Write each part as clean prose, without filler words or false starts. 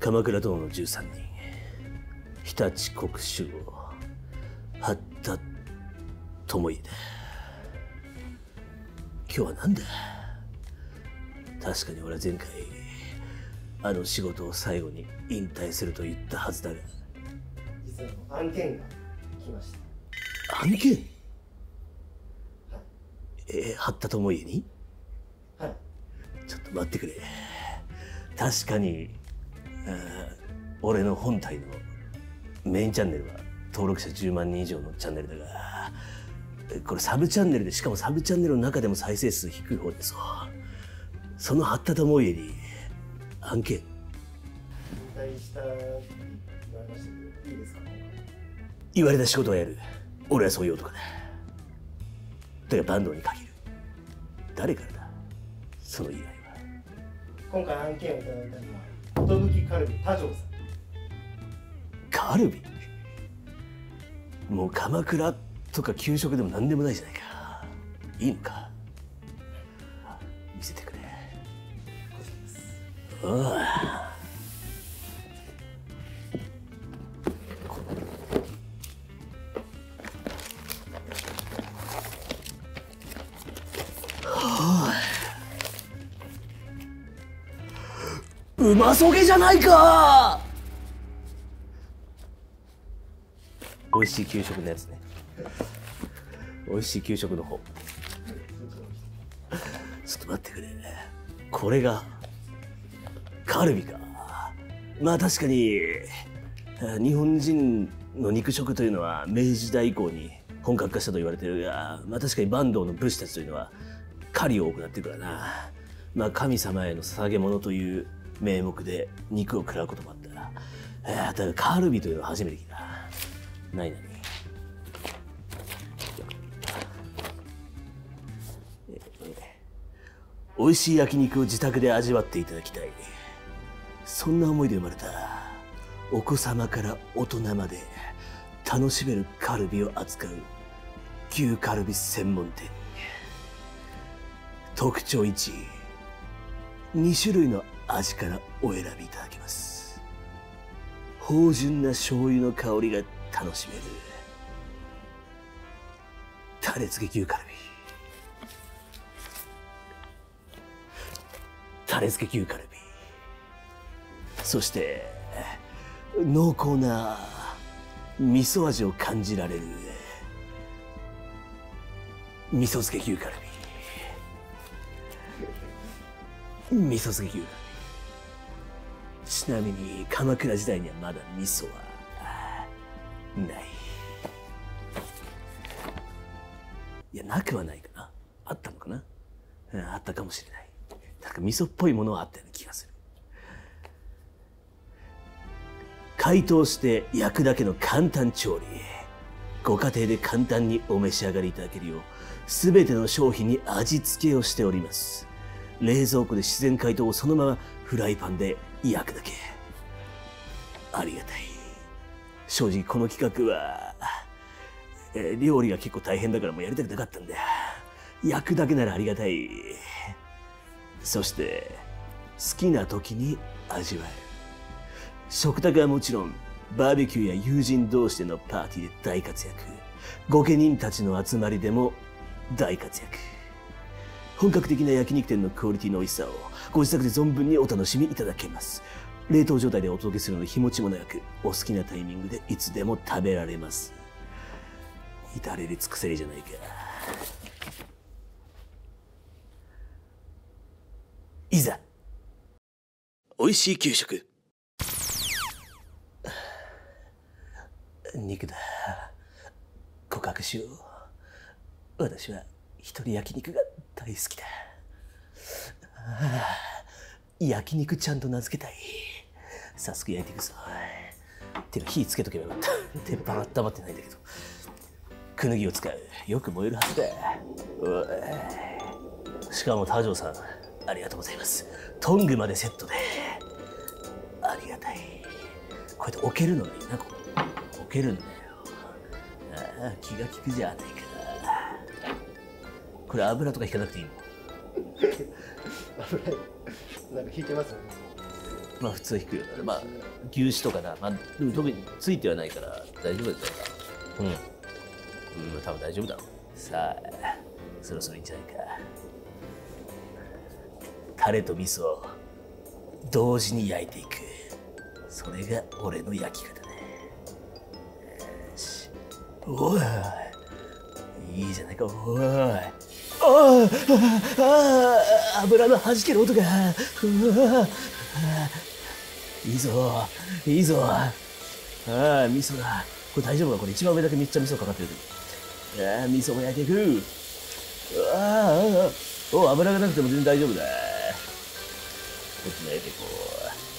鎌倉殿の13人、日立国主を八田智家だ。今日は何だ。確かに俺は前回あの仕事を最後に引退すると言ったはずだが、 実は案件が来ました。 案件？ はい。 八田智家に？ はい。 ちょっと待ってくれ。確かに俺の本体のメインチャンネルは登録者10万人以上のチャンネルだが、これサブチャンネルで、しかもサブチャンネルの中でも再生数低い方です。その八田智家に案件。 引退したって言われましたけど、いいですか？ 言われた仕事はやる。俺はそういう男だ。だが坂東に限る。誰からだその依頼は。 今回案件をいただいたのは寿カルビ多条さん。 カルビ？もう鎌倉とか給食でも何でもないじゃないか。いいのか？見せてくれ。おう。うまそげじゃないか。美味しい給食のやつね。美味しい給食の方。ちょっと待ってくれ。これがカルビか。まあ確かに日本人の肉食というのは明治時代以降に本格化したと言われているが、まあ確かに坂東の武士たちというのは狩りを行っているからな。まあ神様への捧げ物という名目で肉を食らうこともあった。だがカルビというのは初めて聞いた。ないなに。美味しい焼肉を自宅で味わっていただきたい。そんな思いで生まれたお子様から大人まで楽しめるカルビを扱う牛カルビ専門店。特徴1、2種類の味からお選びいただけます。芳醇な醤油の香りが楽しめるタレ付け牛カルビ、タレ付け牛カルビ、そして濃厚な味噌味を感じられる味噌漬け牛カルビ、味噌漬け牛カルビ。ちなみに鎌倉時代にはまだ味噌はない。いや、なくはないかな。あったのかな。あったかもしれない。なんか味噌っぽいものはあったような気がする。解凍して焼くだけの簡単調理。ご家庭で簡単にお召し上がりいただけるよう、すべての商品に味付けをしております。冷蔵庫で自然解凍をそのままフライパンで焼くだけ。ありがたい。正直この企画は、料理が結構大変だからもうやりたくなかったんだよ。焼くだけならありがたい。そして好きな時に味わえる。食卓はもちろんバーベキューや友人同士でのパーティーで大活躍。御家人たちの集まりでも大活躍。本格的な焼肉店のクオリティの美味しさをご自宅で存分にお楽しみいただけます。冷凍状態でお届けするので日持ちもなく、お好きなタイミングでいつでも食べられます。至れり尽くせりじゃないか。いざ美味しい給食。肉だ。告白しよう。私は一人焼肉が大好きだ。焼肉ちゃんと名付けたい。早速焼いていくぞ。てか火つけとけばよかった。鉄板温まってないんだけど。クヌギを使う。よく燃えるはずだ。しかも多条さん、ありがとうございます。トングまでセットで。ありがたい。こうやって置けるのがいいな。置けるんだよ。ああ、気が利くじゃないか。これ油とか引かなくていいの？ 油なんか引いてますよね。 まあ普通は低いよな。まあ牛脂とかな、まあ、でも特についてはないから大丈夫だよな。多分大丈夫だろう。さあ、そろそろいいんじゃないか。タレと味噌を同時に焼いていく。それが俺の焼き方だね。よし。おい、いいじゃないか。おい。油の弾ける音が。いいぞ、いいぞ。味噌だ。これ大丈夫か？これ一番上だけめっちゃ味噌かかってる。味噌も焼いていく。油がなくても全然大丈夫だ。こっちも焼いていこう。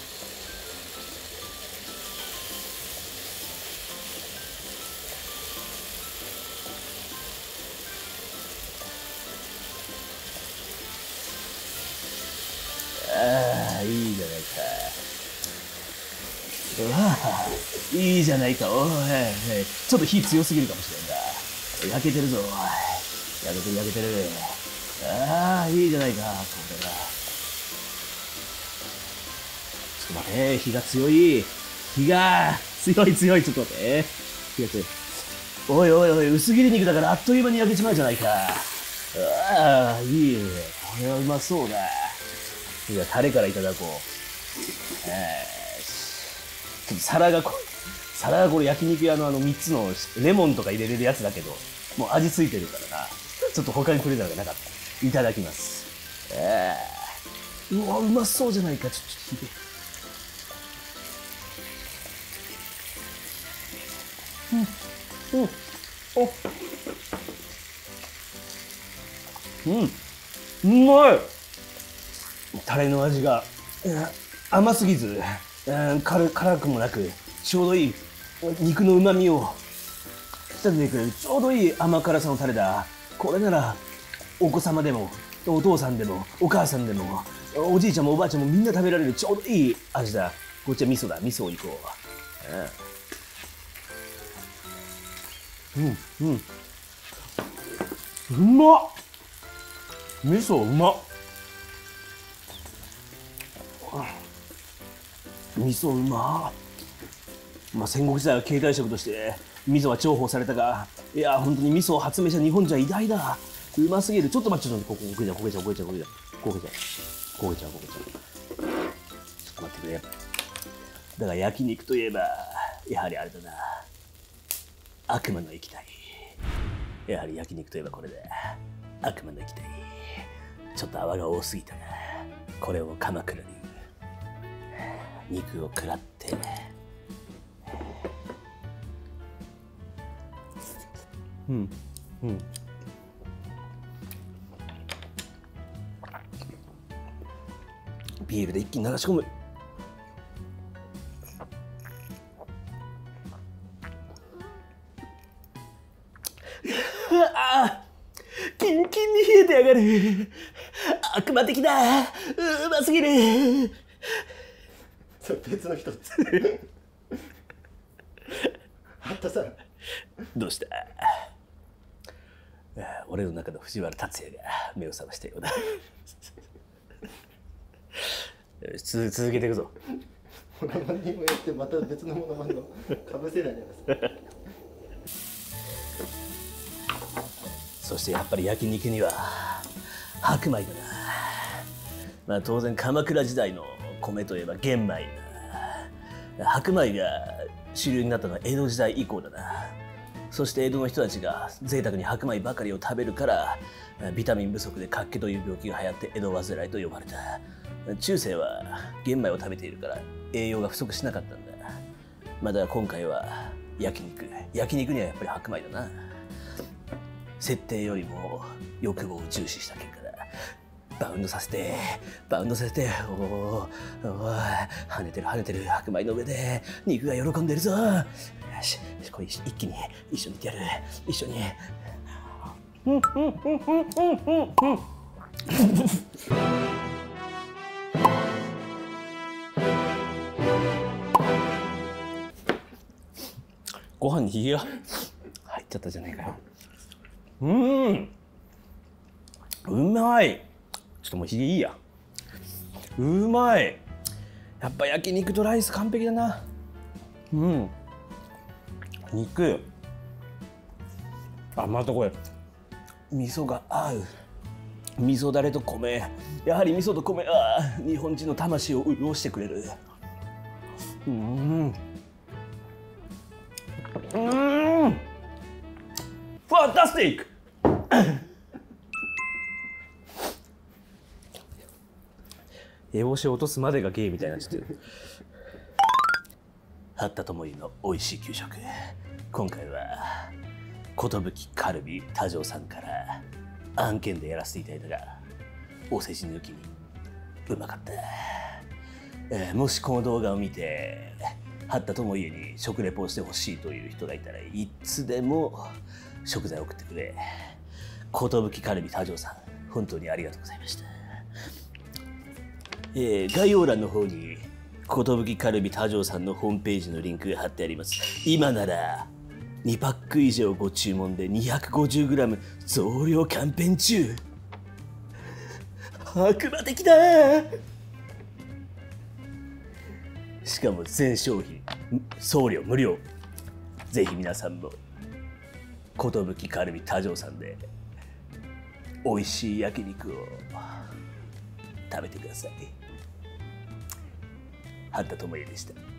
いいじゃないか。いいじゃないか。おい、ちょっと火強すぎるかもしれんが。焼けてるぞ。焼けてる、焼けてる。いいじゃないか。これが。ちょっと待って、火が強い。火が強い強い。ちょっと待って。火が強い。おいおいおい、薄切り肉だからあっという間に焼けちまうじゃないか。いい。これはうまそうだ。じゃあタレからいただこう。ちょっと皿がこれ焼肉屋の3つのレモンとか入れれるやつだけど、もう味ついてるからな。ちょっと他にくれたのがなかった。いただきます。うわ、うまそうじゃないか。ちょっと聞いて。うまい。タレの味が甘すぎず辛くもなく、ちょうどいい肉のうまみを引き立ててくれるちょうどいい甘辛さのタレだ。これならお子様でもお父さんでもお母さんでもおじいちゃんもおばあちゃんもみんな食べられるちょうどいい味だ。こっちは味噌だ。味噌をいこう。うまっ。味噌うまっ。味噌うま。戦国時代は携帯食として味噌は重宝されたが、いや本当に味噌を発明した日本じゃ偉大だ。うますぎる。ちょっと待って、ここ焦げちゃう。ちょっと待ってくれ。だから焼肉といえばやはりあれだな、悪魔の液体。やはり焼肉といえばこれだ、悪魔の液体。ちょっと泡が多すぎたな。これを鎌倉流肉を食らって、ビールで一気に流し込む。キンキンに冷えてやがる。悪魔的だ。うますぎる。 それ別の一つ。あったさ。 どうした？俺の中の藤原竜也が目を覚ましたようだ。続けていくぞ。 モノマネをやってまた別のモノマネをかぶせないでください。 そしてやっぱり焼肉には白米だな。当然鎌倉時代の米といえば玄米だ。白米が主流になったのは江戸時代以降だな。そして江戸の人たちが贅沢に白米ばかりを食べるからビタミン不足で脚気という病気が流行って江戸患いと呼ばれた。中世は玄米を食べているから栄養が不足しなかったんだ。だから今回は焼肉にはやっぱり白米だな。設定よりも欲望を重視した結果だ。バウンドさせて、お跳ねてる白米の上で肉が喜んでるぞ。よし、これ一気に一緒にやる。一緒に。ご飯にひげが入っちゃったじゃないかよ。うまい。ちょっともうひげいいや。うまい。 やっぱ焼肉とライス完璧だな。うん。肉。あ、またこれ味噌が合う。味噌だれと米、やはり味噌と米、日本人の魂を潤してくれる。ファンタスティック。烏帽子を落とすまでが芸みたいになっちゃってる。 八田智の美味しい給食、今回は寿カルビ多条さんから案件でやらせていただいたが、お世辞抜きにうまかった。もしこの動画を見て八田智に食レポをしてほしいという人がいたら、いつでも食材を送ってくれ。寿カルビ多条さん、本当にありがとうございました。概要欄の方に寿カルビ多条さんのホームページのリンクが貼ってあります。今なら2パック以上ご注文で 250g 増量キャンペーン中。悪魔的だ。しかも全商品送料無料。ぜひ皆さんも寿カルビ多条さんで美味しい焼肉を食べてください。八田智也でした。